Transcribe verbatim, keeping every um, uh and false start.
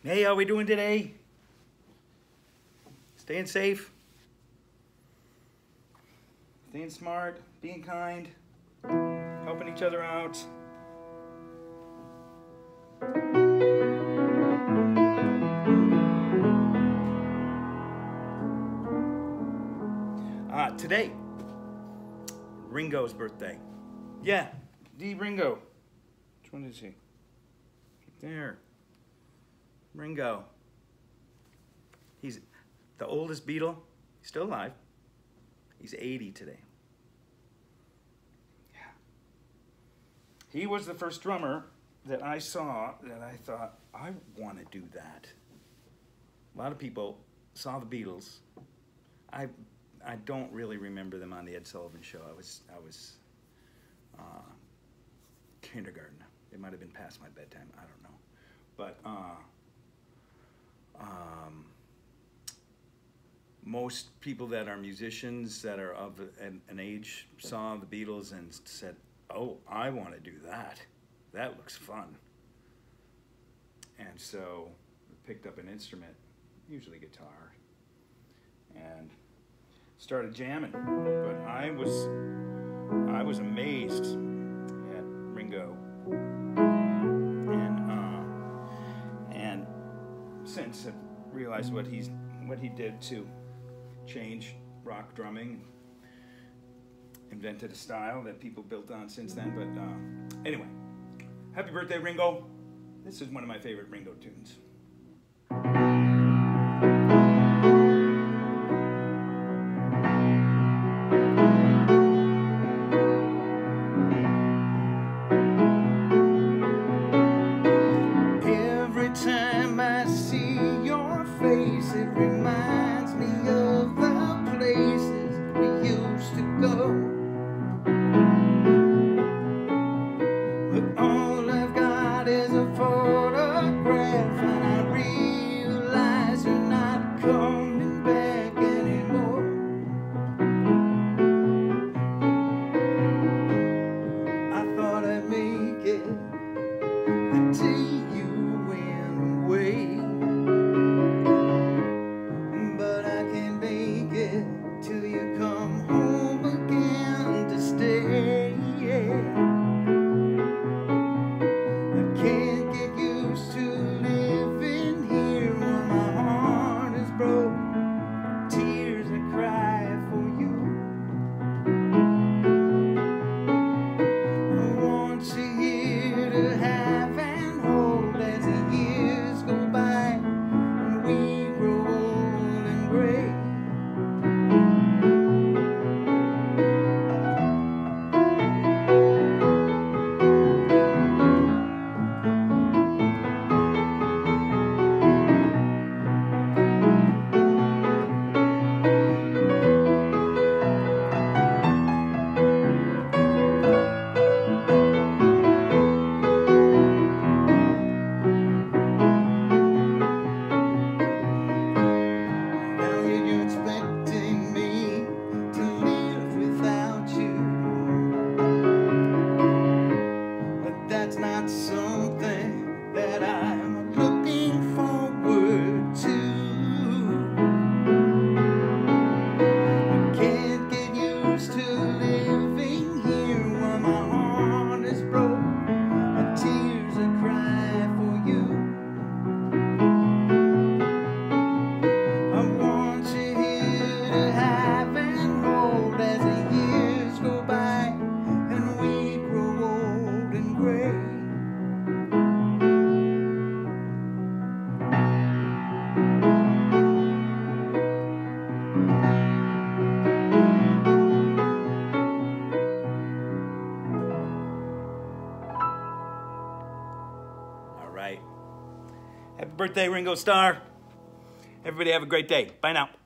Hey, how we doing today? Staying safe? Staying smart? Being kind? Helping each other out? Uh, today, Ringo's birthday. Yeah, D. Ringo. Which one is he? There. Ringo. He's the oldest Beatle. He's still alive. He's eighty today. Yeah. He was the first drummer that I saw that I thought, I want to do that. A lot of people saw the Beatles. I I don't really remember them on the Ed Sullivan Show. I was I was uh, kindergarten. It might have been past my bedtime. I don't know. But uh, um, most people that are musicians that are of an, an age saw the Beatles and said, oh, I want to do that. That looks fun. And so I picked up an instrument, usually guitar, and started jamming. But I was, I was amazed at Ringo. Since I've realized what he's what he did to change rock drumming, invented a style that people built on since then. But uh, anyway, happy birthday, Ringo! This is one of my favorite Ringo tunes. It reminds me of the places we used to go, but all I've got is a photograph, and I realize you're not coming back anymore. I thought I'd make it the day you went away, till you come home again to stay. I can't get used to living here when my heart is broke. Tears I cry for you. I want you here to have and hold as the years go by and we grow old and gray. That's not something that I'm looking forward to. I can't get used to living here while my heart is broke and tears I cry for you. I want you here to have and hold as the years go by and we grow old and gray. All right. Happy birthday, Ringo Starr. Everybody have a great day. Bye now.